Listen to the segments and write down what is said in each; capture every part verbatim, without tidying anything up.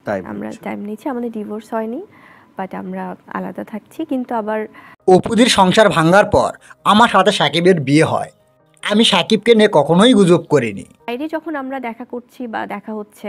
আমরা টাইম নিচ্ছি, আমাদের ডিভোর্স হয়নি, বাট আমরা আলাদা থাকছি। কিন্তু আবার অপুদির সংসার ভাঙার পর আমার সাথে সাকিবের বিয়ে হয়। আমি সাকিবকে নিয়ে কখনোই গুজব করিনি। বাইরে যখন আমরা দেখা করছি বা দেখা হচ্ছে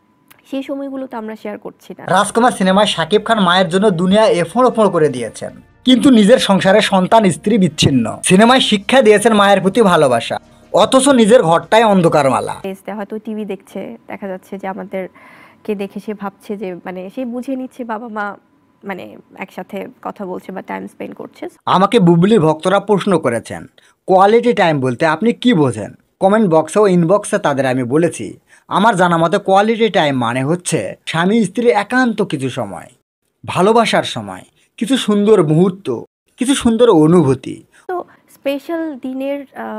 সেই সময়গুলো তো আমরা শেয়ার করছি না। রাজকুমার সিনেমায় সাকিব খান মায়ের জন্য দুনিয়া এফোড় ওফোড় করে দিয়েছেন, কিন্তু নিজের সংসারে সন্তান স্ত্রী বিচ্ছিন্ন। সিনেমায় শিক্ষা দিয়েছেন মায়ের প্রতি ভালোবাসা, অথচ নিজের ঘরটাই অন্ধকারমালা। হয়তো টিভি দেখছে, দেখা যাচ্ছে যে আমাদেরকে দেখে সে ভাবছে যে মানে সে বুঝে নিচ্ছে বাবা মা মানে একসাথে কথা বলছে বা টাইম স্পেন্ড করছে। আমাকে বুবলির ভক্তরা প্রশ্ন করেছেন কোয়ালিটি টাইম বলতে আপনি কি বোঝেন। কমেন্ট বক্সে ও ইনবক্সে তাদের আমি বলেছি, আমার জানা মতে কোয়ালিটি টাইম মানে হচ্ছে স্বামী স্ত্রী একান্ত কিছু সময়, ভালোবাসার সময়, কিছু সুন্দর মুহূর্ত, কিছু সুন্দর অনুভূতি। তো স্পেশাল দিনের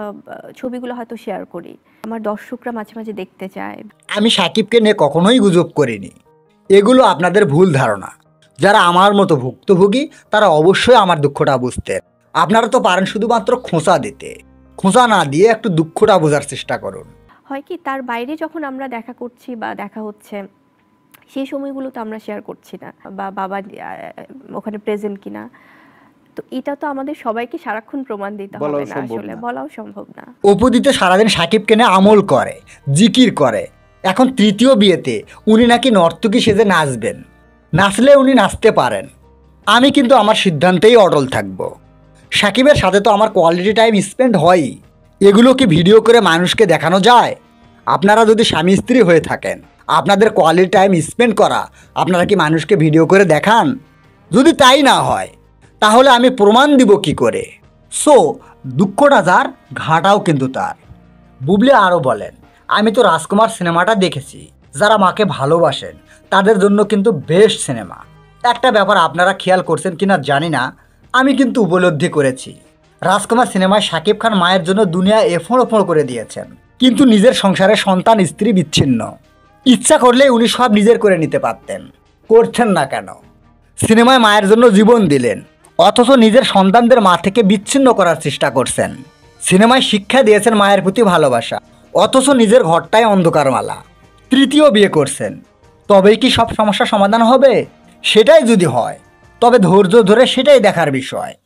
ছবিগুলো হয়তো শেয়ার করি, আমার দর্শকরা মাঝে মাঝে দেখতে চায়। আমি সাকিবকে নিয়ে কখনোই গুজব করিনি, এগুলো আপনাদের ভুল ধারণা। যারা আমার মতো ভুক্তভোগী তারা অবশ্যই আমার দুঃখটা বুঝতেন। আপনারা তো পারেন শুধুমাত্র খোঁচা দিতে, খোঁচা না দিয়ে একটু দুঃখটা বোঝার চেষ্টা করুন। হয় কি, তার বাইরে যখন আমরা দেখা করছি বা দেখা হচ্ছে সেই সময়গুলো তো আমরা শেয়ার করছি না, বা বাবা ওখানে প্রেজেন্ট কিনা, তো এটা তো আমাদের সবাইকে সারাক্ষণ প্রমাণ দিতে হবে না, আসলে বলাও সম্ভব না। অপুদিতে সারাদিন সাকিবকে নিয়ে আমল করে, জিকির করে। এখন তৃতীয় বিয়েতে উনি নাকি নর্তকী সেজে নাচবেন, নাচলে উনি নাচতে পারেন। আমি কিন্তু আমার সিদ্ধান্তেই অটল থাকব। সাকিবের সাথে তো আমার কোয়ালিটি টাইম স্পেন্ড হয়ই, এগুলো কি ভিডিও করে মানুষকে দেখানো যায়? আপনারা যদি স্বামী স্ত্রী হয়ে থাকেন, আপনাদের কোয়ালিটি টাইম স্পেন্ড করা আপনারা কি মানুষকে ভিডিও করে দেখান? যদি তাই না হয় তাহলে আমি প্রমাণ দিব কি করে? সো দুঃখটা যার, ঘাটাও কিন্তু তার। বুবলি আরও বলেন, আমি তো রাজকুমার সিনেমাটা দেখেছি, যারা মাকে ভালোবাসেন তাদের জন্য কিন্তু বেস্ট সিনেমা। একটা ব্যাপার আপনারা খেয়াল করছেন কিনা জানি না, আমি কিন্তু উপলব্ধি করেছি। রাজকুমার সিনেমায় সাকিব খান মায়ের জন্য দুনিয়া এফোড় ওফোড় করে দিয়েছেন, কিন্তু নিজের সংসারে সন্তান স্ত্রী বিচ্ছিন্ন। ইচ্ছা করলে উনি সব নিজের করে নিতে পারতেন, করছেন না কেন? সিনেমায় মায়ের জন্য জীবন দিলেন, অথচ নিজের সন্তানদের মা থেকে বিচ্ছিন্ন করার চেষ্টা করছেন। সিনেমায় শিক্ষা দিয়েছেন মায়ের প্রতি ভালোবাসা, অথচ নিজের ঘরটাই অন্ধকারমালা। তৃতীয় বিয়ে করছেন, তবেই কি সব সমস্যার সমাধান হবে? সেটাই যদি হয় তবে ধৈর্য ধরে সেটাই দেখার বিষয়।